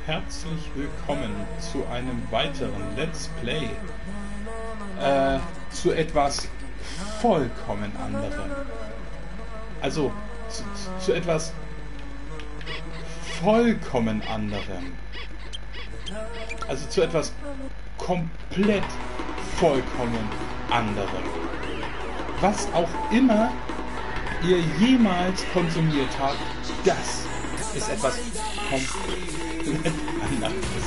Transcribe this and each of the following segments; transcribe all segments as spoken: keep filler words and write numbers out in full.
herzlich willkommen zu einem weiteren Let's Play. Äh, zu etwas vollkommen anderem. Also, zu, zu etwas vollkommen anderem. Also zu etwas komplett vollkommen anderem. Was auch immer ihr jemals konsumiert habt, das ist etwas komplett anderes.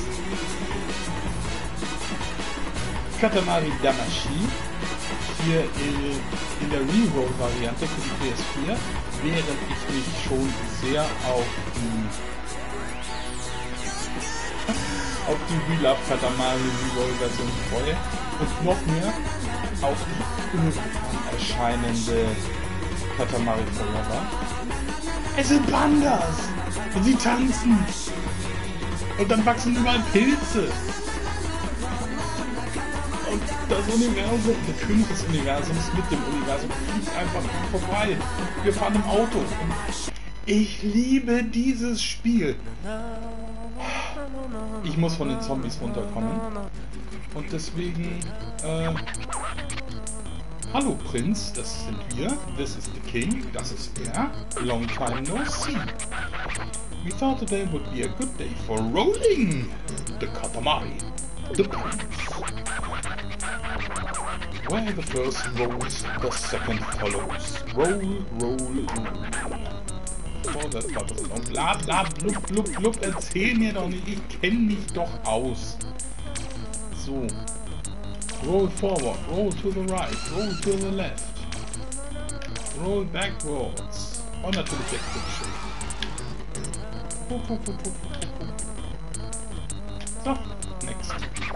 Katamari Damacy, hier in, in der Reroll-Variante für die P S vier, während ich mich schon sehr auf die auf die We Love Katamari Reroll-Version freue und noch mehr auf die irgendwann erscheinende Katamari Forever. Es sind Pandas! Und sie tanzen! Und dann wachsen überall Pilze! Und das Universum, der König des Universums mit dem Universum fliegt einfach vorbei. Wir fahren im Auto. Und ich liebe dieses Spiel. Ich muss von den Zombies runterkommen. Und deswegen, äh... hallo Prinz, das sind wir. This is the King, das ist er. Long time no see. We thought today would be a good day for rolling the Katamari. The Prince. Where the first rolls, the second follows. Roll, roll, roll. Oh, das war das noch. Bla bla blub blub blub. Erzähl mir doch nicht, ich kenne mich doch aus. So. Roll forward, roll to the right, roll to the left. Roll backwards. Und natürlich der Quickshift. So, next.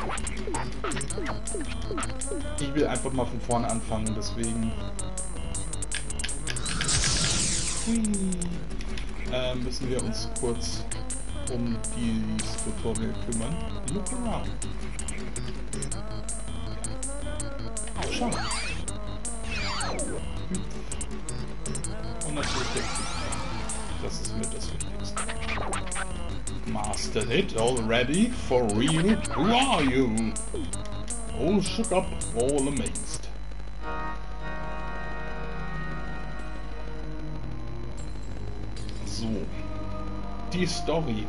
Ich will einfach mal von vorne anfangen, deswegen äh, müssen wir uns kurz um dieses Tutorial kümmern. Look around. Schau. Und natürlich der Krieg. Das ist mit das Wichtigste. Mastered it already? For real? Who are you? All shook up, all amazed. So. Die Story.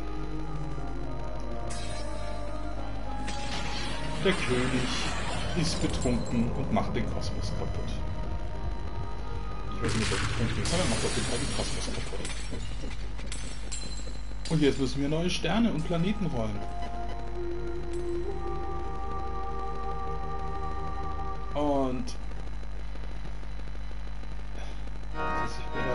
Der König ist betrunken und macht den Kosmos kaputt. Ich weiß nicht, ob er betrunken ist, aber er macht auf jeden Fall den Kosmos kaputt. Und jetzt müssen wir neue Sterne und Planeten rollen. Und dass ich mir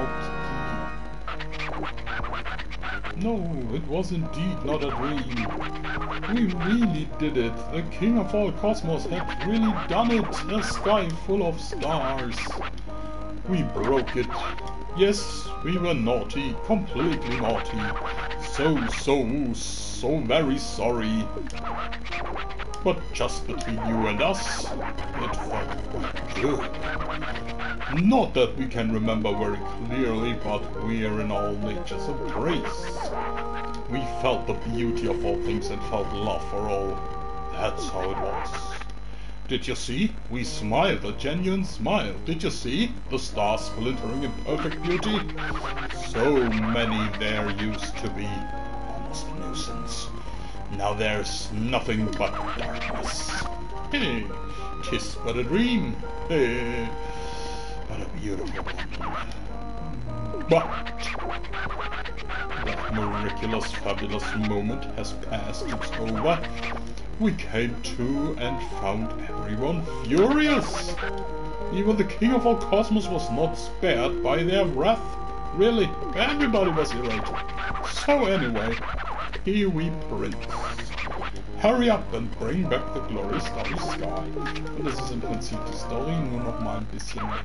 da überhaupt die... No, it was indeed not a dream. We really did it. The King of all Cosmos had really done it. A sky full of stars. We broke it. Yes, we were naughty, completely naughty. So, so, so very sorry. But just between you and us, it felt good. Not that we can remember very clearly, but we are in all natures of grace. We felt the beauty of all things and felt love for all. That's how it was. Did you see? We smiled, a genuine smile. Did you see? The stars glittering in perfect beauty. So many there used to be. Almost a nuisance. Now there's nothing but darkness. Hey, kiss but a dream. Hey, but a beautiful one. But that miraculous, fabulous moment has passed. It's over. We came to and found everyone furious. Even the King of all Cosmos was not spared by their wrath. Really, everybody was irritated. So anyway, here we Prince. Hurry up and bring back the glorious starry sky. Und das ist im Prinzip die Story, nur noch mal ein bisschen mehr.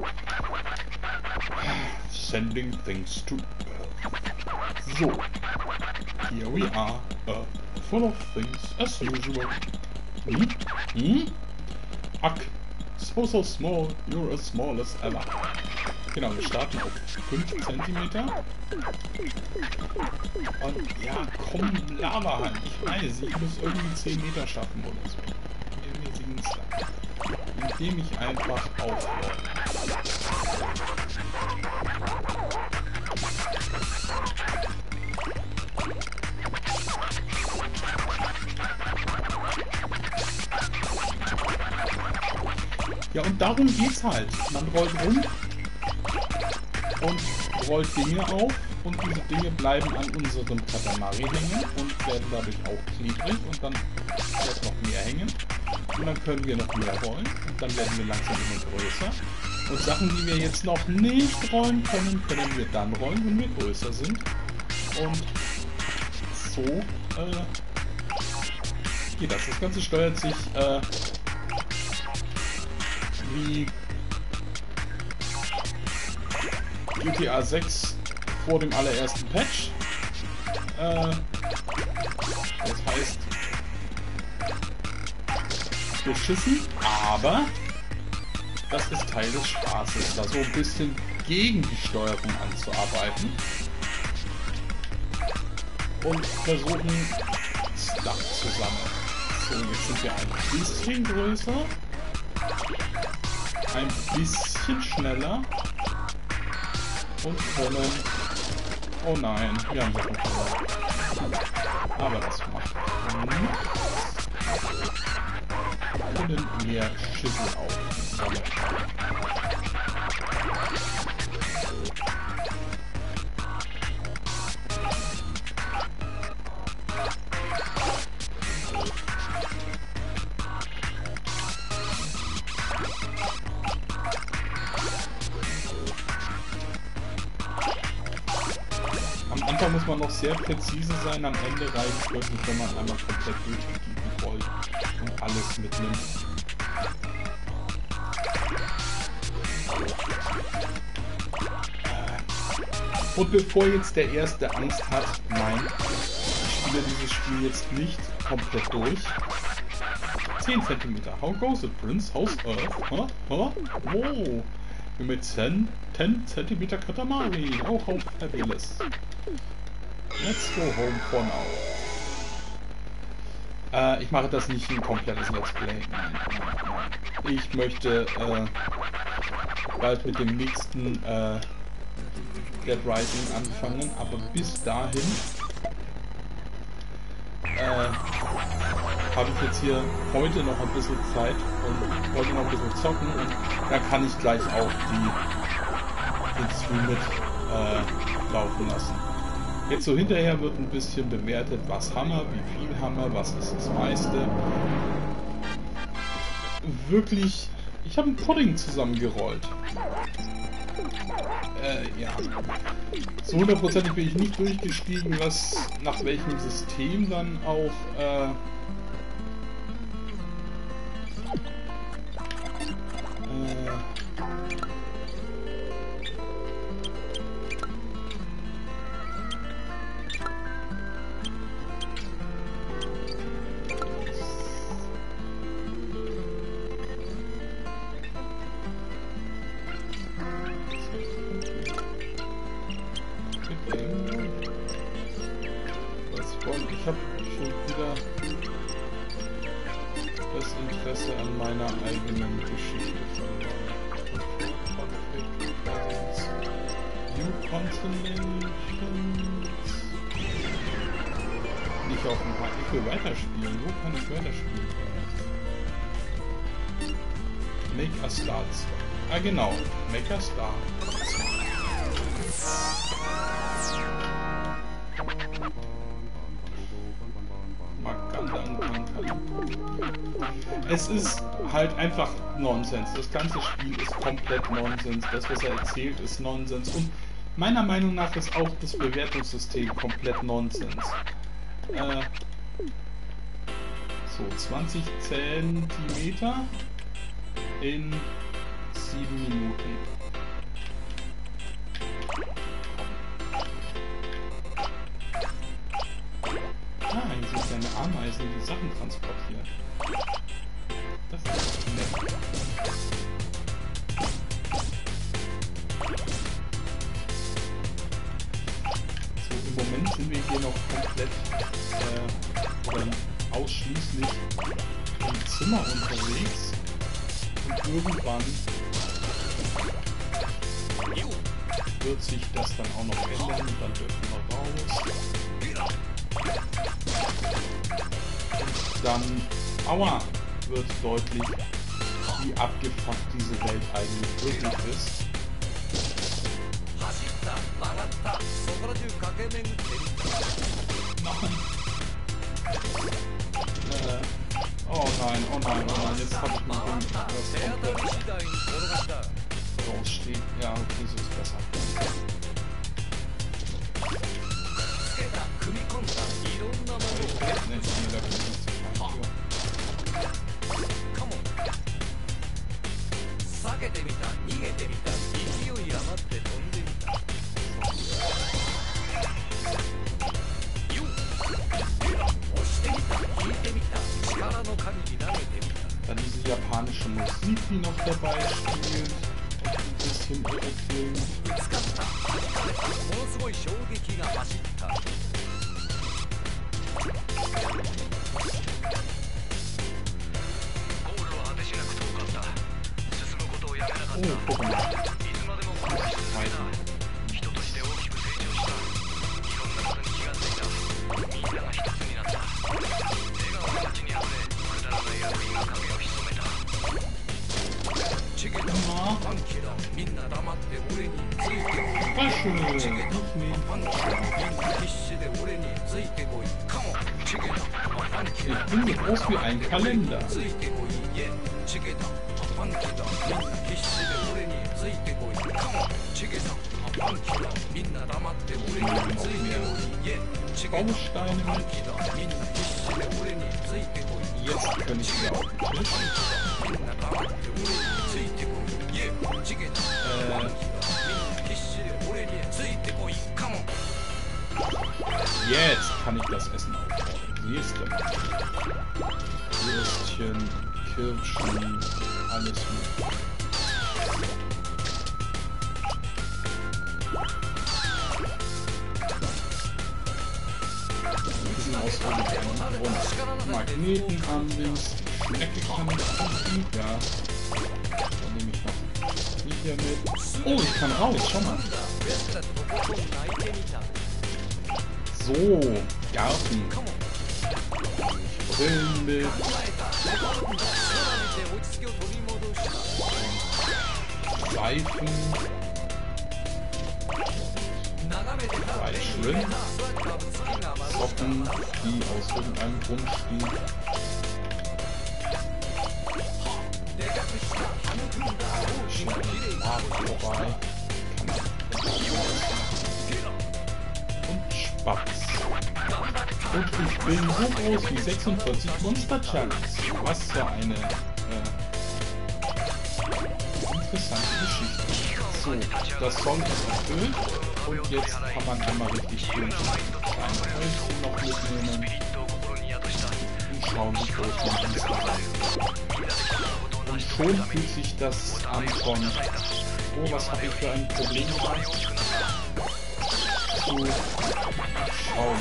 Sending things to Earth. So, here we are, Earth. Full of things as usual. Hmm? Hmm? Uck, so so small, you're as small as ever. Genau, wir starten auf fünf Zentimeter. Und ja, komm, Lavaheim. Ich weiß, ich muss irgendwie zehn Meter schaffen oder so. Wir sehen es dann. Indem ich einfach aufhöre. Ja, und darum geht's halt. Man rollt rum und rollt Dinge auf und diese Dinge bleiben an unserem Katamari hängen und werden dadurch auch klebrig und dann wird noch mehr hängen und dann können wir noch mehr rollen und dann werden wir langsam immer größer und Sachen, die wir jetzt noch nicht rollen können, können wir dann rollen, wenn wir größer sind und so äh, geht das. Das Ganze steuert sich äh, wie G T A sechs vor dem allerersten Patch. Äh, das heißt beschissen, aber das ist Teil des Spaßes, da so ein bisschen gegen die Steuerung anzuarbeiten und versuchen Stuff zu sammeln. So, jetzt sind wir ein bisschen größer, ein bisschen schneller und können... Oh nein, wir haben Sachen verloren. Aber das macht nichts. Können mehr Schüssel aufsammeln. Am Anfang muss man noch sehr präzise sein, am Ende reicht es wirklich, wenn man einmal komplett durchgehen rollt und alles mitnimmt. Und bevor jetzt der Erste Angst hat, nein, ich spiele dieses Spiel jetzt nicht komplett durch. zehn Zentimeter. How goes it, Prince? How's Earth? Huh? Huh? Oh. Mit zehn Zentimeter Katamari. Auch auf Fabulous. Let's go home for now. Äh, ich mache das nicht ein komplettes Let's Play. Nein, nein, nein. Ich möchte äh, bald mit dem nächsten äh, Dead Rising anfangen, aber bis dahin äh, habe ich jetzt hier heute noch ein bisschen Zeit und wollte noch ein bisschen zocken und dann kann ich gleich auch die, den Stream mit äh, laufen lassen. Jetzt so hinterher wird ein bisschen bewertet, was haben wir, wie viel haben wir, was ist das meiste. Wirklich, ich habe ein Pudding zusammengerollt. Äh, ja. So hundertprozentig bin ich nicht durchgestiegen, was nach welchem System dann auch äh, ich habe schon wieder das Interesse an meiner eigenen Geschichte verloren. New Consolations. Nicht auf dem Park. Ich will weiterspielen. Wo kann ich weiterspielen? Make a Start. Ah genau. Make a Start. Es ist halt einfach Nonsens. Das ganze Spiel ist komplett Nonsens. Das, was er erzählt, ist Nonsens. Und meiner Meinung nach ist auch das Bewertungssystem komplett Nonsens. Äh, so, zwanzig Zentimeter in sieben Minuten. Ah, hier sind kleine Ameisen, die Sachen transportieren. Das ist nett. im Moment sind wir hier noch komplett äh, oder ausschließlich im Zimmer unterwegs. Und irgendwann wird sich das dann auch noch ändern und dann dürfen wir raus. Und dann, aua, wird deutlich, wie abgefuckt diese Welt eigentlich wirklich ist. Nein. Äh, oh nein, oh nein, oh nein, jetzt habe ich mich komplett rausstehen. Ja, okay, so ist besser. Nee, nee, da bin ich nicht zu fein für. Dann diese japanische Musik, die noch dabei spielt, ein bisschen irreführend. Oh, guck mal. Ich bin so groß wie ein Kalender. Bausteine mit. Jetzt kann ich wieder auf den Tisch. Äh, jetzt kann ich das Essen aufbauen. Nächste. Würstchen, Kirschen, alles mit. Und Magneten an links, die Schnecke kann ich finden, ja. Dann nehme ich noch die hier mit. Oh, ich kann raus, schau mal. So, Garten. Brillen mit. Seifen. Zwei Schrimp. Socken, die aus irgendeinem Grund stehen. Vorbei. Und Spatz. Und ich bin so groß wie sechsundvierzig Monster Challenge. Was für eine äh, interessante Geschichte. So, das Song ist erfüllt. Und jetzt kann man einmal richtig schön kleine Häuschen noch mitnehmen. Und schauen, wie groß man ist. Und schon fühlt sich das an von, oh, was habe ich für ein Problem gehabt, zu schauen.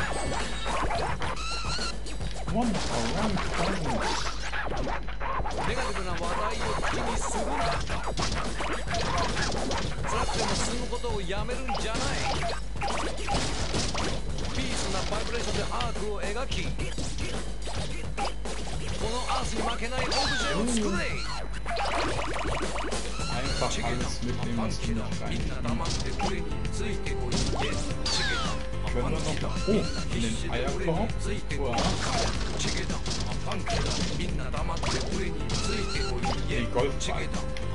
One around corners. ネガティブな話題を気にするな。辛くても進むことをやめるんじゃない。ピースなバイブレーションでアークを描き、このアースに負けないオブジェを作れ。Einfach alles mitnehmen, was du nicht rein. Können wir noch nach oben in den Eierkorb? Wow. Die Golfbahn.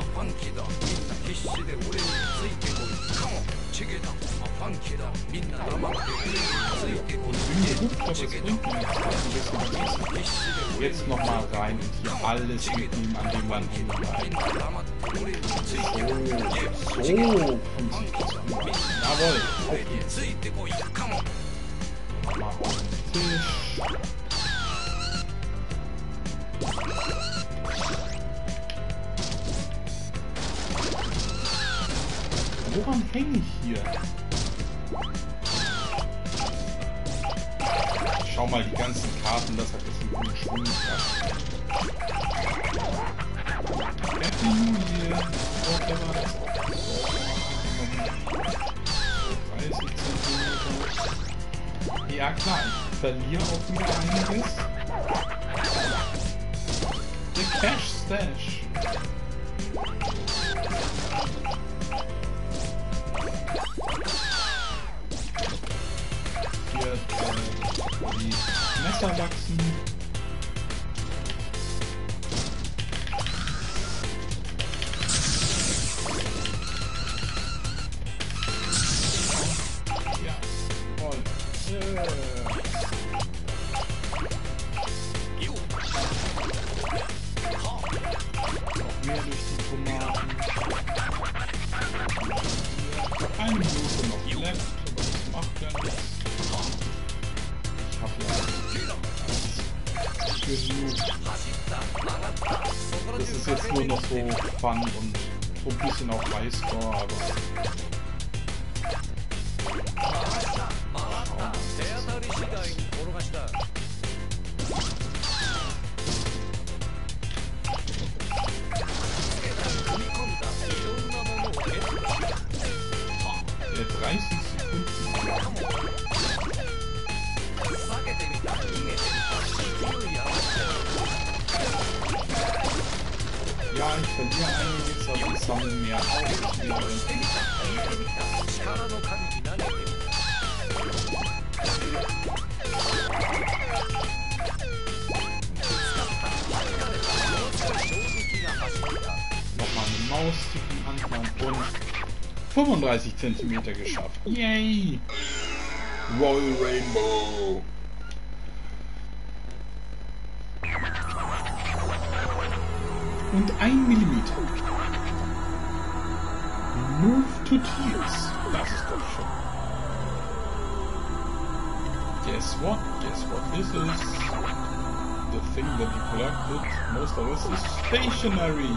Jetzt noch mal rein und hier alles mitnehmen, an dem man hinbleibt. So, so funktioniert das gut. Jawohl, auf geht's. Mal auf den Tisch. Woran hänge ich hier? schau mal die ganzen Karten, das hat jetzt einen guten Schwung gehabt. Happy New Year! Whatever das auch dreißig Zentimeter. Ja klar, ich verliere auch wieder einiges. The Cash Stash. Hier äh, die Messer wachsen. Ja, voll. Yeah. Mehr durch die Tomaten. Noch eine Minute noch left, aber das macht ja nichts. Ich hab ja genug. Das ist jetzt nur noch so Fun und so ein bisschen auch Highscore, aber... dreißig Sekunden. Ja, ich verliere einiges, aber ich sammle mehr auf. Nochmal eine Maus zu den Anfang und fünfunddreißig Zentimeter geschafft. Yay! Royal Rainbow! Und ein Millimeter. Move to Tears. Das ist doch schon. Guess what? Guess what this is? The thing that you collected, most of us, is stationary.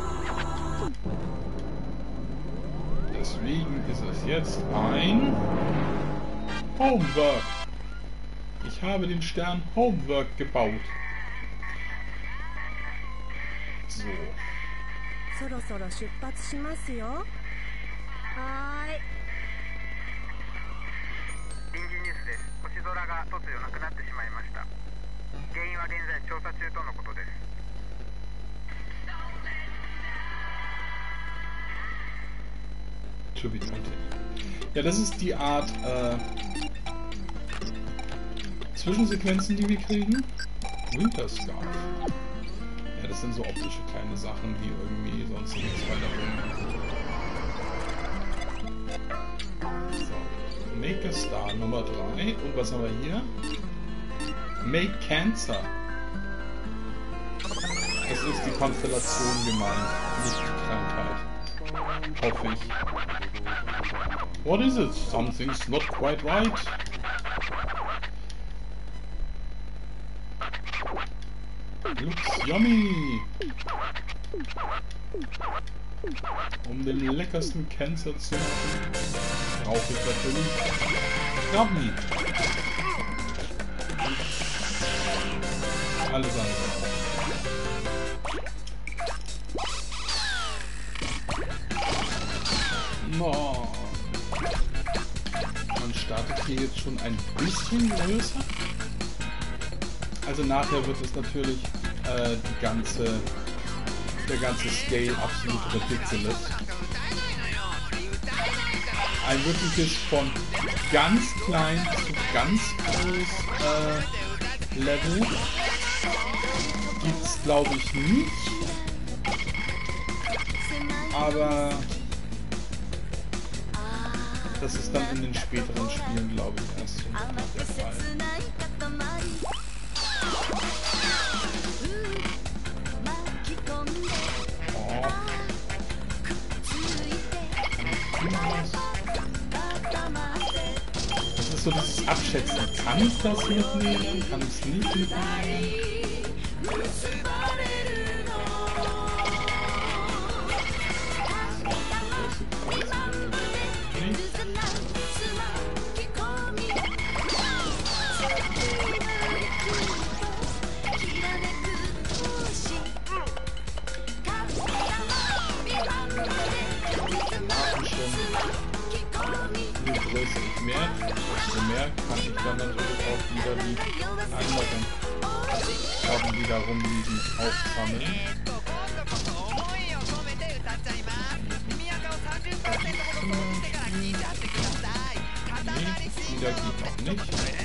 Deswegen ist es jetzt ein Homework. Ich habe den Stern Homework gebaut. So. そろそろ出発しますよ。はーい。 臨時ニュースです。星空が突如なくなってしまいました。原因は現在調査中とのことです。 Ja, das ist die Art äh, Zwischensequenzen, die wir kriegen. Winter Scarf. Ja, das sind so optische kleine Sachen, die irgendwie sonst nichts weiter bringen. So, Make a Star Nummer drei. Und was haben wir hier? Make Cancer. Das ist die Konstellation gemeint, nicht die Krankheit. Hoffe ich. What is it? Something's not quite right. Looks yummy. Um den leckersten Cancer zu machen, brauche ich natürlich Krabben. Alles andere. No. Man startet hier jetzt schon ein bisschen größer. Also nachher wird es natürlich äh, die ganze, der ganze Scale absolut ridiculous. Ein wirkliches von ganz klein zu ganz groß äh, Level gibt's glaube ich nicht. Aber das ist dann in den späteren Spielen, glaube ich, erst so der Fall. Oh. Das ist so dieses Abschätzen. Kann ich das mitnehmen? Kann ich es nicht mitnehmen? Je größer ich merke, desto mehr kann ich dann natürlich auch wieder die anderen Karten, die da rumliegen, aufsammeln. Nee, wieder geht noch nicht.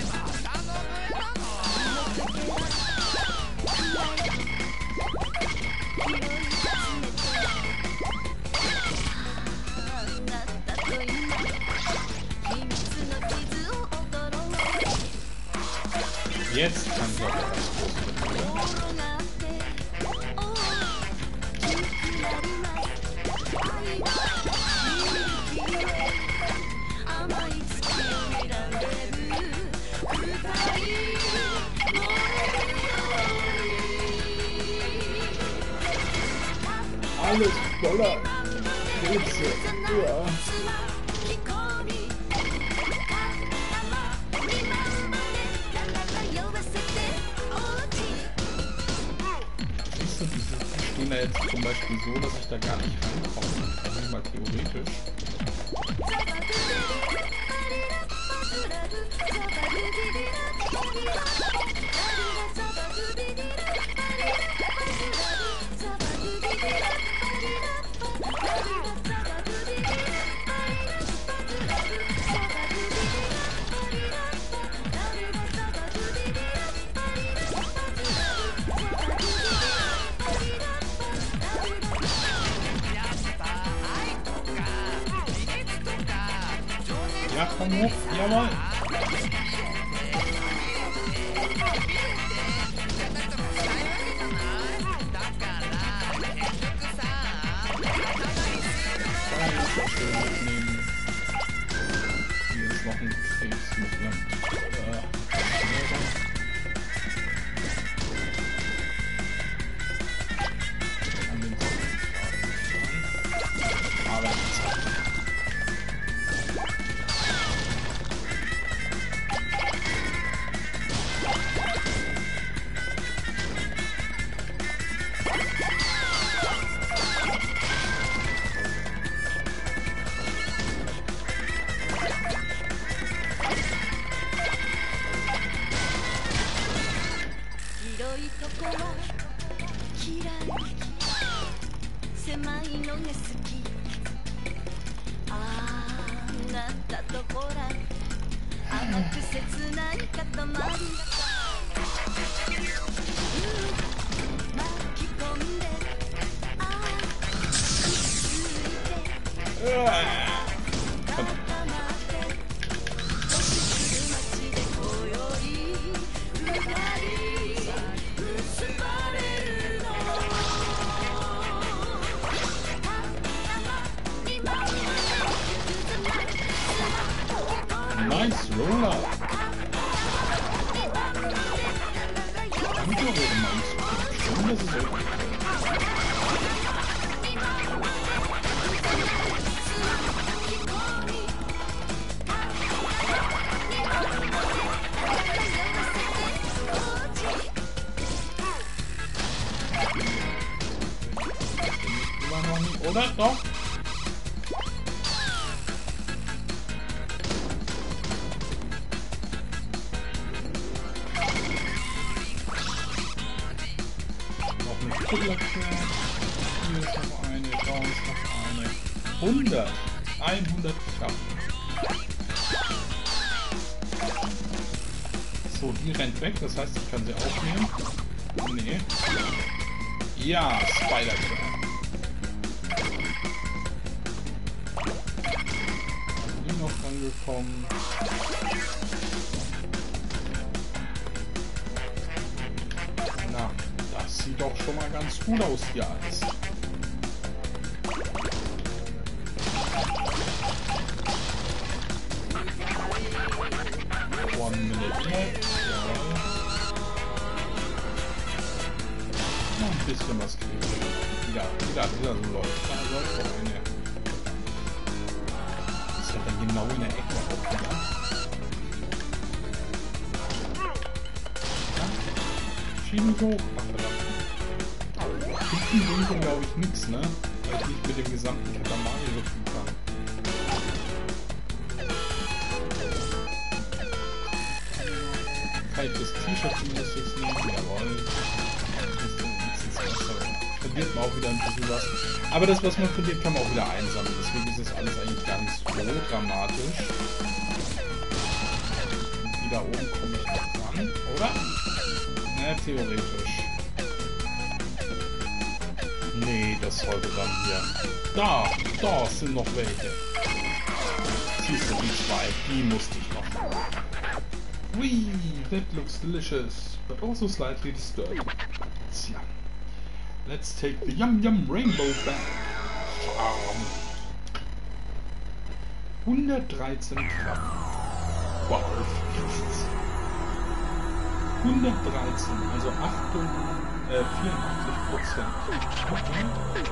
Jetzt kann ich auch was groß Alles voller Pilze. Ja. Jetzt zum Beispiel so, dass ich da gar nicht rankomme. Also nicht mal theoretisch. Ja, komm hoch. Jawohl. Hier ist noch ein Krebs mit einem äh, an den aber nice roller. Danke, eure Manns. Schön, dass es euch gefällt. Immer noch nicht, oder? Doch? Hier ist noch eine, da ist noch eine. hundert. hundert geschafft. So, die rennt weg, das heißt, ich kann sie aufnehmen. Nee. Ja, Spider-Trap. Hier noch rangekommen. Na. Das sieht doch schon mal ganz gut aus hier alles. One minute left. Ja. Noch ein bisschen was kriegen. Wieder, wieder, wieder so läuft. Da läuft doch eine. Das ist ja dann genau in der Ecke auch wieder. schiebe ich hoch. Ach, verdammt. Hüpfen bringt glaube ich nichts, ne? Weil ich nicht mit dem gesamten Katamari hüpfen kann. Kann ich das T-Shirt zumindest jetzt nehmen? Jawohl. Verliert man auch wieder ein bisschen was. Aber das, was man verliert, kann man auch wieder einsammeln. Deswegen ist das alles eigentlich gar nicht so dramatisch. Und wieder oben komme ich noch ran, oder? Ne, theoretisch. Nee, das sollte dann hier. Da, da sind noch welche. Siehst du, die zwei, die musste ich noch. Whee, that looks delicious, but also slightly disturbing. Tja. Let's take the Yum Yum Rainbow back. Farm. hundertdreizehn Gramm. Wow, hundertdreizehn, also achtundachtzig, äh, vierundachtzig Prozent. Okay.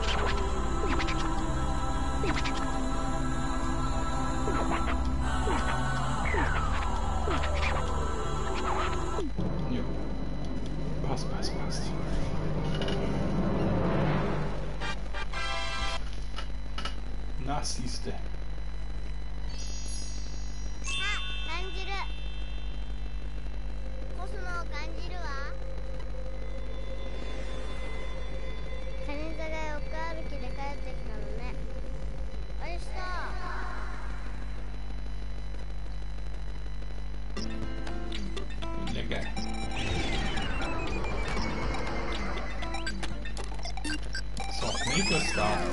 Ja. Passt, passt, passt. Na, siehste. Lecker. So, make a start.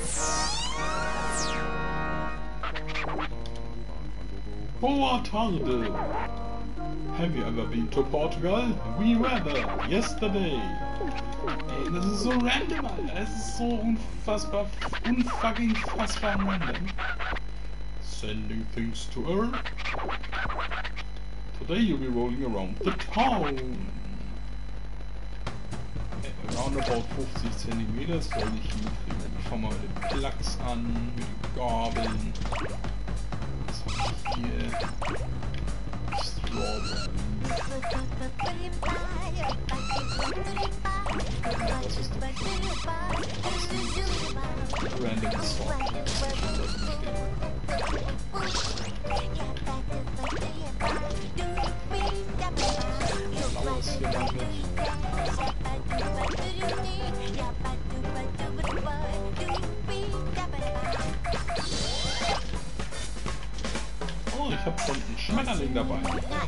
Boa tarde. Have you ever been to Portugal? We were there yesterday. Ey, das ist so random, Alter. Es ist so unfassbar, unfucking fassbar random. Sending things to Earth. Today you'll be rolling around the town. Around about fünfzig Zentimeter soll ich hinkriegen. Ich fange mal mit dem Klacks an, mit den Gabeln. Was hab ich hier? Strawberry. Was ist das? Random Song. Blaues hier noch nicht. Oh, ich hab schon einen Schmetterling dabei.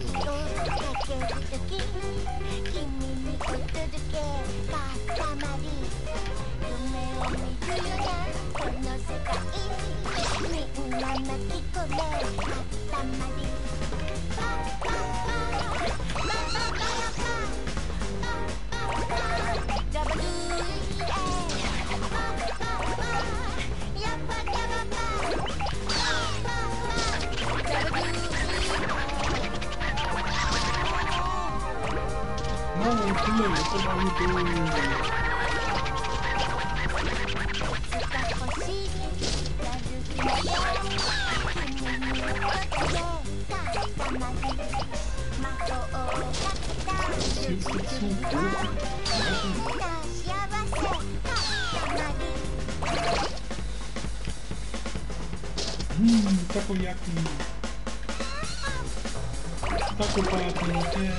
Oh, hello, what are you doing? Jetzt geht's zu hoch. Hm, Takoyaki. Taco Party, yay.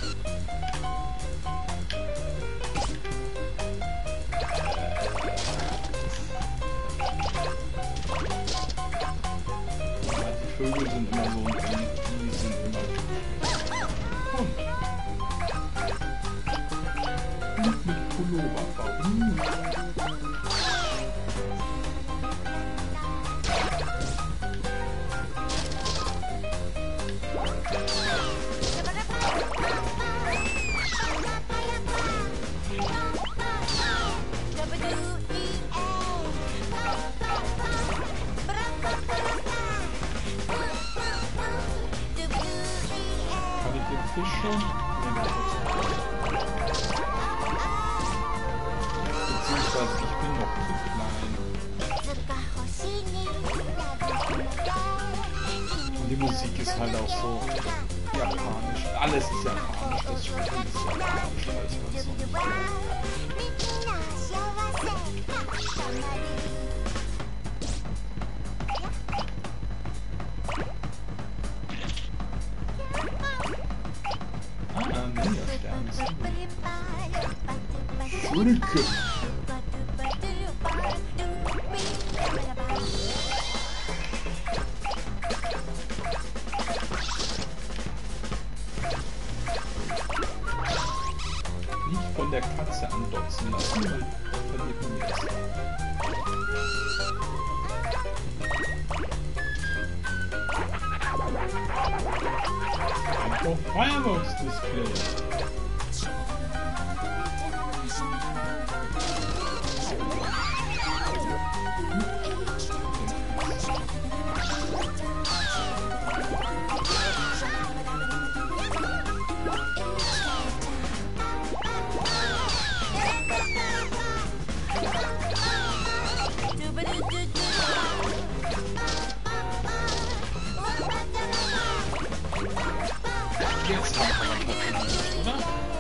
Vögel sind immer so ein Ding, die sind immer... Und, und mit Pullover. Uh. Fische. Beziehungsweise ich bin noch zu klein. Und die Musik ist halt auch so japanisch. Alles ist japanisch. Das Spiel ist japanisch. als was. Ah, Ninja-Stern ist gut. Schulke. Nicht von der Katze andotzen lassen, weil dann verliert man nichts. Einfach Fireworks-Display. Jetzt haben wir mal Papier, oder?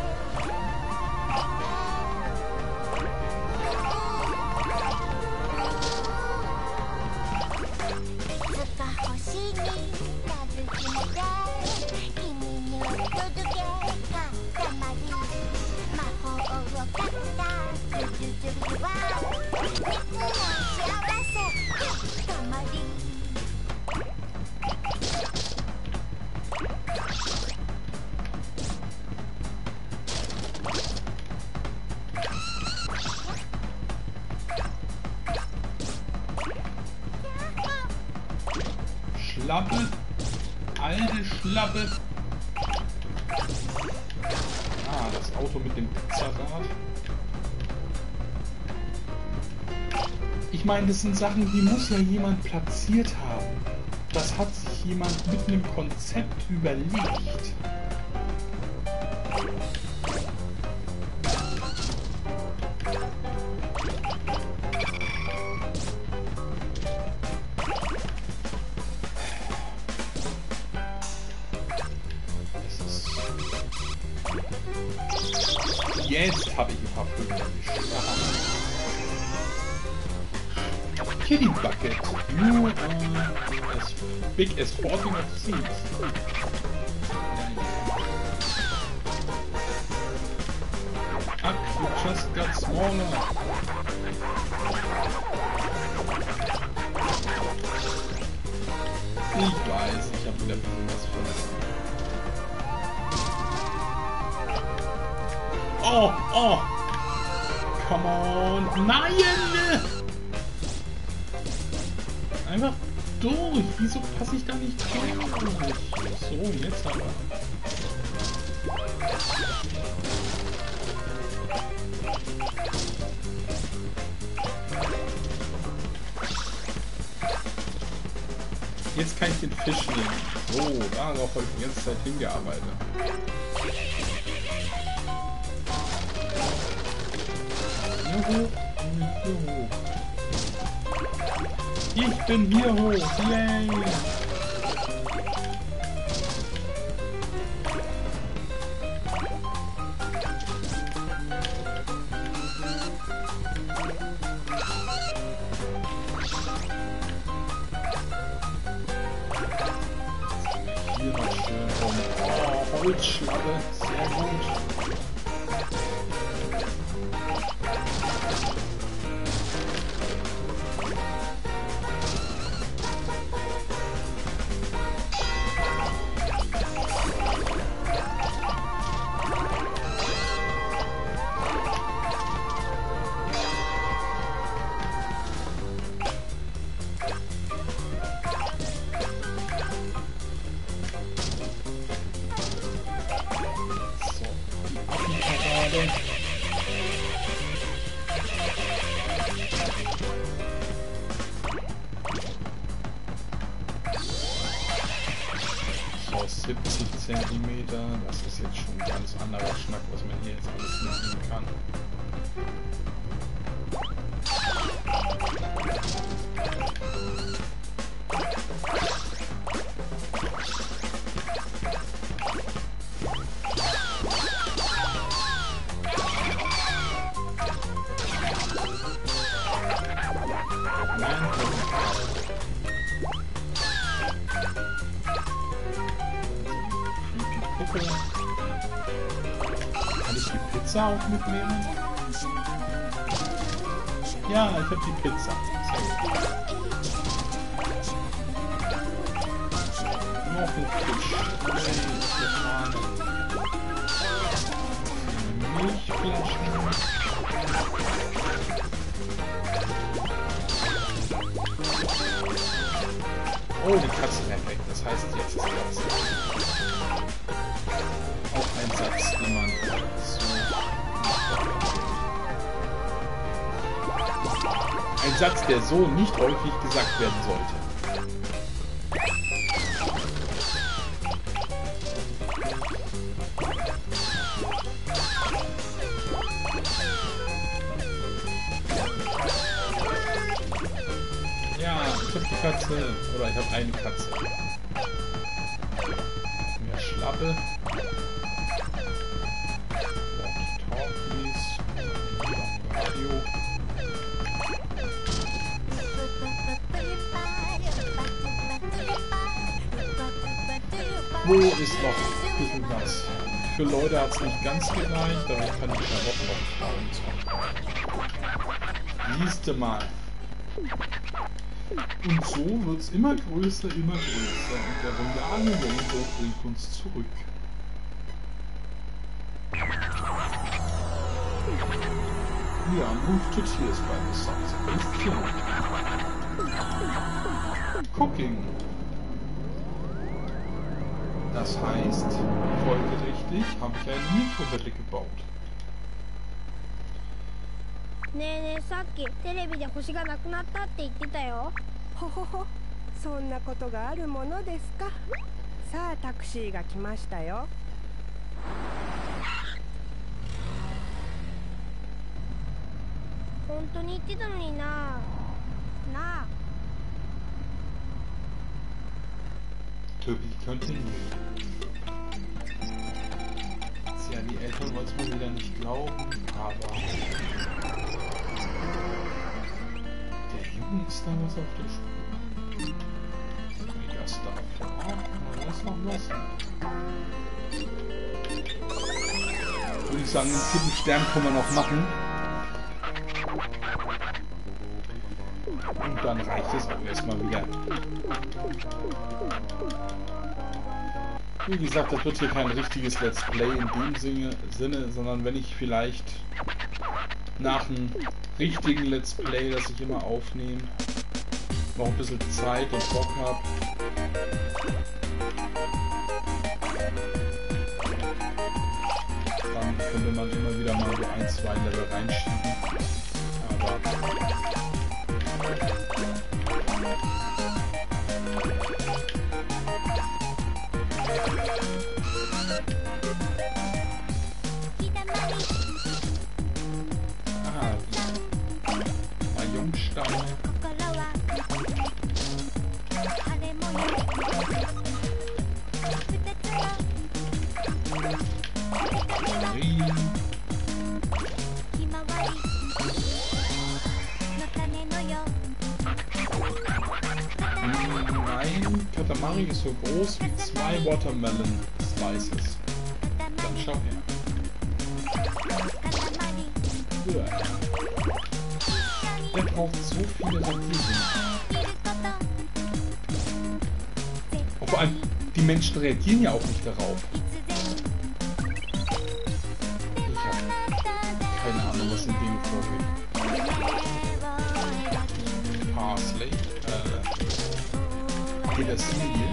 Schlappe, alte Schlappe. Ah, das Auto mit dem Pizzarad. Ich meine, das sind Sachen, die muss ja jemand platziert haben. Das hat sich jemand mit einem Konzept überlegt. Jetzt habe ich ein paar Vögel erwischt. Kitty Bucket. You are as big as fourteen of seeds. Up, you just got smaller. Ich weiß, ich habe wieder ein bisschen was verloren. Oh, oh! Come on! Nein! Einfach durch! Wieso passe ich da nicht durch? So, jetzt aber. Jetzt kann ich den Fisch nehmen. So, darauf habe ich die ganze Zeit hingearbeitet. Hier hoch, hier hoch. Ich bin hier hoch. Yay! Hier mal schön rum. Oh, Holzschlappe. Sehr gut. siebzig Zentimeter, das ist jetzt schon ein ganz anderer Schnack, was man hier jetzt alles machen kann. Pizza auch mitnehmen? Ja, ich hab die Pizza. Sorry. Noch ein Fisch. Milchflaschen. Oh, die Katze rennt weg. Das heißt, jetzt ist Platz. Auch ein Satz, den man so... Ein Satz, der so nicht häufig gesagt werden sollte. Ja, ich hab die Katze. Oder ich hab eine Katze. Mehr Schlappe. Walkie-Talkies. Radio. Wo ist noch ein bisschen was? Für Leute hat es nicht ganz gereicht, aber ich kann die Karotten noch bauen. Siehste mal. Und so wird es immer größer, immer größer. Und der royale Ranger bringt uns zurück. Ja, move to tears by the sunset. Ist hier. Cooking. Das heißt, folgerichtig habe ich eine Mikrowelle gebaut. ねえねえ、さっきテレビで星がなくなったって言ってたよ。ほほほ、そんなことがあるものですか。さあタクシーが来ましたよ。本当に言ってたのにな。なあ。 To be continued. Ja, die Eltern wollten es mal wieder nicht glauben, aber der Junge ist da was auf der Spur. Wie das dafür auch, mal das noch lassen. Würde ich sagen, den vierten Stern können wir noch machen. Und dann reicht es auch erstmal wieder. Wie gesagt, das wird hier kein richtiges Let's Play in dem Sinne, sondern wenn ich vielleicht nach einem richtigen Let's Play, das ich immer aufnehme, noch ein bisschen Zeit und Bock habe, dann könnte man immer wieder mal so ein, zwei Level reinschieben. Aber Katamari ist so groß wie zwei Watermelon Slices. Dann schau her. Ja. Der braucht so viele Sardinen. Und vor allem, die Menschen reagieren ja auch nicht darauf. Ich habe keine Ahnung, was in denen vorgeht. Parsley, äh, Petersilie.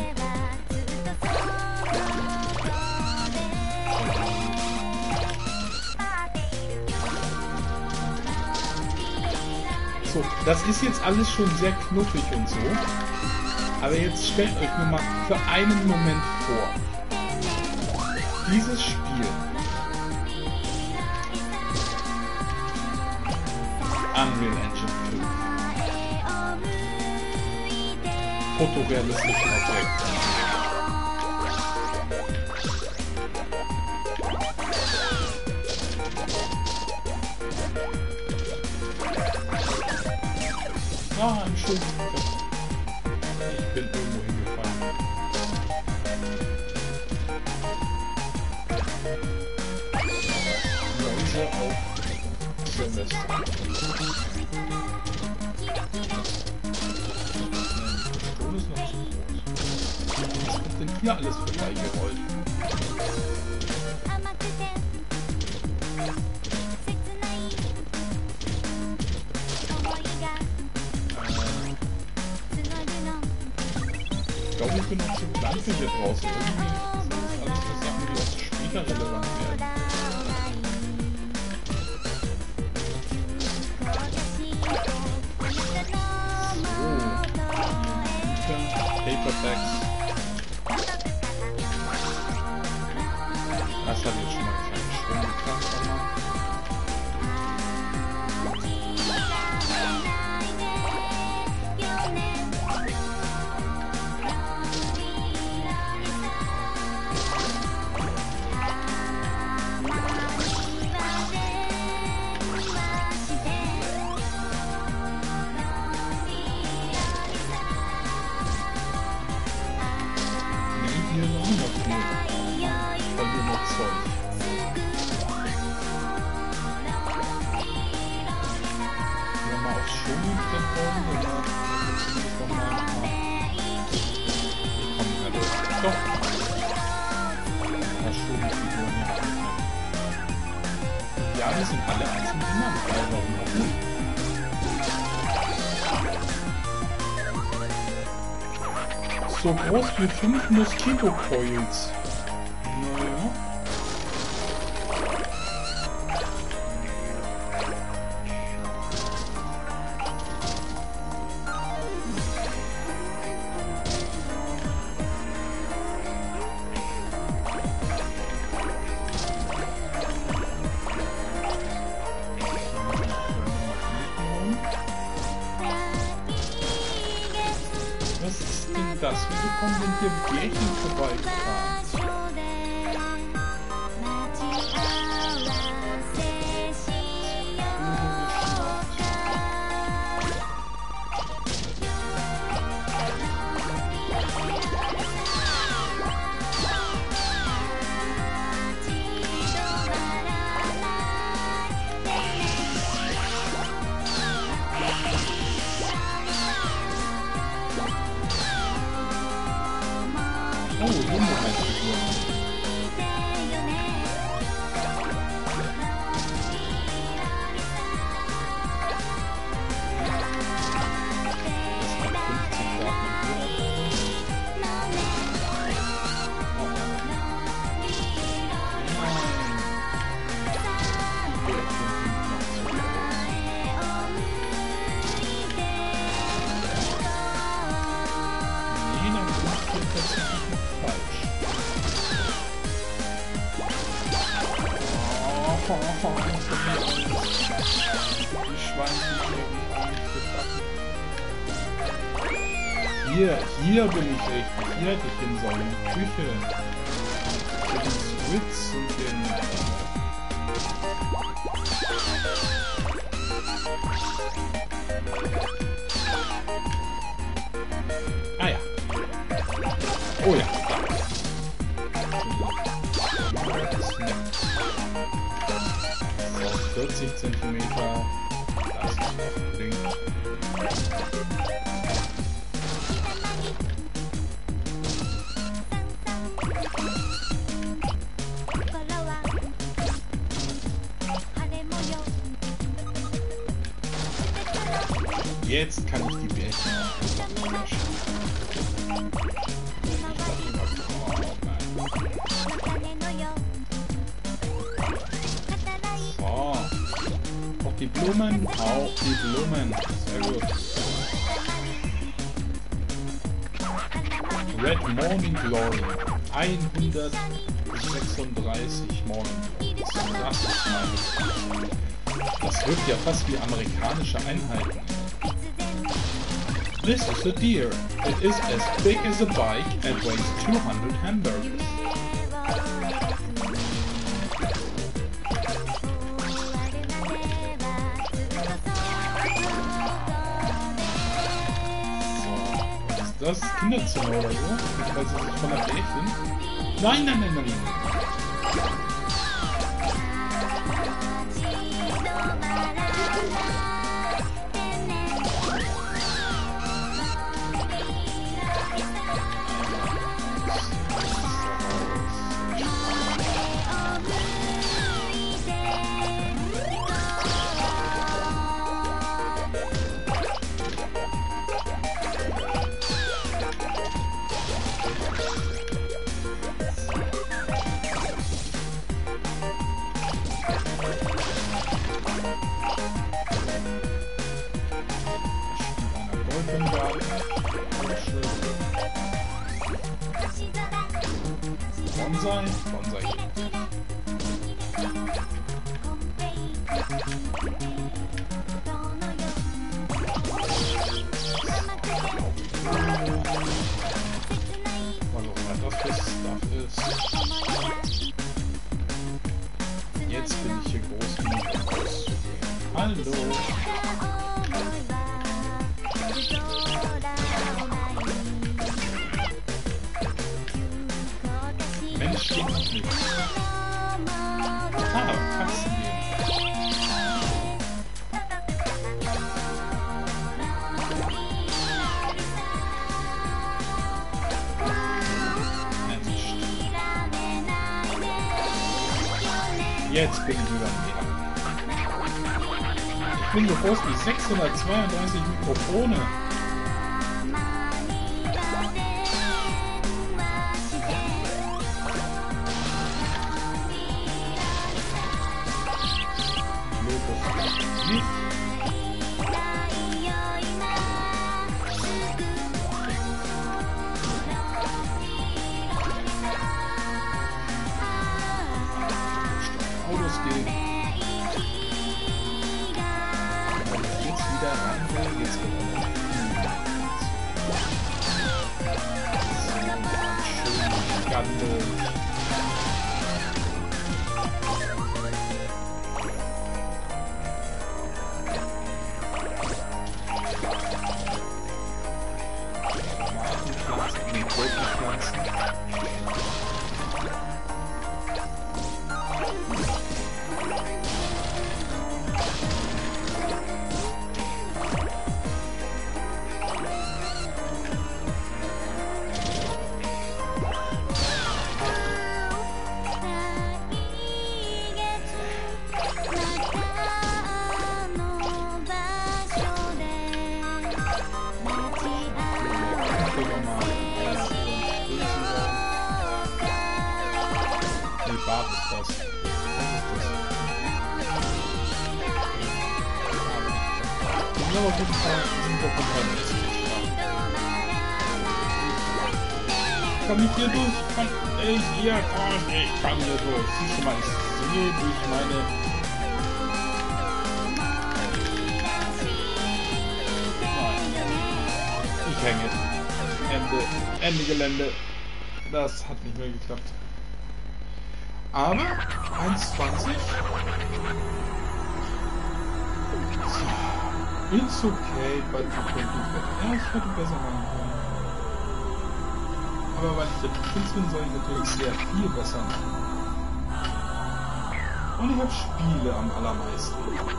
So, das ist jetzt alles schon sehr knuffig und so. Aber jetzt stellt euch nur mal für einen Moment vor. Dieses Spiel. Unreal Engine fünf. Fotorealistische Objekte. Ah, Entschuldigung. Ich bin irgendwo hingefallen. Leute. Silvester. Sturm ist noch zu groß. Was wird denn hier alles vorbeigerollt? Ich glaube, ich bin noch zu klein für hier draußen. Irgendwie sind das alles so Sachen, die erst später relevant werden. Paperbacks. Das hat jetzt schon mal einen Schwung geklappt. Hier noch nicht viel. Weil hier noch Zeug. Hier mal aufs Schulzentrum oder zumindest noch mal ein paar. Hier kommen wir durch. Doch. Ein paar Schulfiguren hier. Ja, die sind alle einzeln benannt. Also warum auch nicht? So groß wie fünf Moskito-Coils. Naja. Was ist denn das? Wieso kommen denn hier Bärchen vorbeigefahren? Oh, Wunderheitsfigur. Das hat fünfzig Daten im Die Schweinchen auch nicht gebacken. Hier, hier bin ich richtig. Hier hätte ich hin sollen. Die Küche. Für den Switz und den... Ah ja. Oh ja. vierzig Zentimeter. Das ist noch ein Ding. Jetzt kann ich die Bärchen auch löschen. Die Blumen, auch die Blumen. Sehr gut. Red Morning Glory. hundertsechsunddreißig Morning Glories. Das ist meine. Das wirkt ja fast wie amerikanische Einheiten. This is a deer. It is as big as a bike and weighs two hundred hamburgers. Das ist Kinderzimmer oder so? Weil sie sich von der Bärchen. Nein, nein, nein, nein, nein. Einer Goldbombe. Bonsai, Bonsai. Was auch immer das für Stuff ist. Jetzt bin ich hier groß genug rauszugehen. Hallo. Mensch, steht noch nichts. Ah, Katzen gehen. Jetzt bin ich über dem Meer. Ich bin so groß wie sechshundertzweiunddreißig Mikrofone. Nicht. Autos gehen. Wenn ich jetzt wieder rein will, geht's wieder. Schön Gandel. Tomatenpflanzen, nee, Gurkenpflanzen. Bad ist das. Was ist das? Ja, aber auf jeden Fall sind wir von heute jetzt nicht da. Komm ich hier durch? Komm, ey, hier, komm, ich kann hier durch. Siehst du mal, ich sehe durch meine... Nein. Ich hänge. Ende. Ende Gelände. Das hat nicht mehr geklappt. Aber eins zwanzig. So. It's okay, but you can do better. Ja, ich hätte besser machen können. Aber weil ich der Prinz bin, soll ich natürlich sehr viel besser machen. Und ich habe Spiele am allermeisten.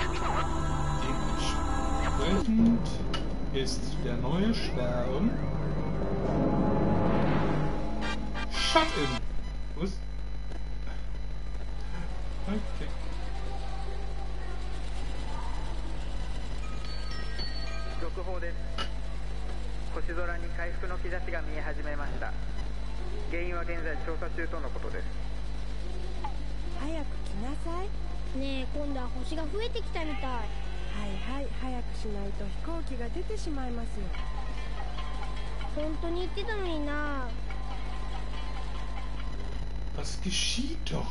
Dementsprechend ist der neue Stern Shut-in. Was? Okay. 続報です。星空に回復の兆しが見え始めました。原因は現在調査中とのことです。 早く来なさい。 ねえ、今度は星が増えてきたみたい。 はいはい、早くしないと飛行機が出てしまいますよ。 本当に言ってたのにな。 Was geschieht doch?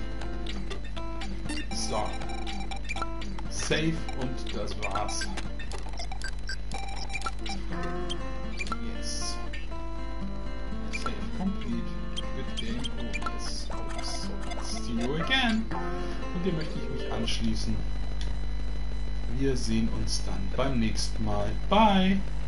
So. Save und das war's. Yes. Save complete. Good game. Oh, yes. Oh, so. See you again. Und hier möchte ich mich anschließen. Wir sehen uns dann beim nächsten Mal. Bye.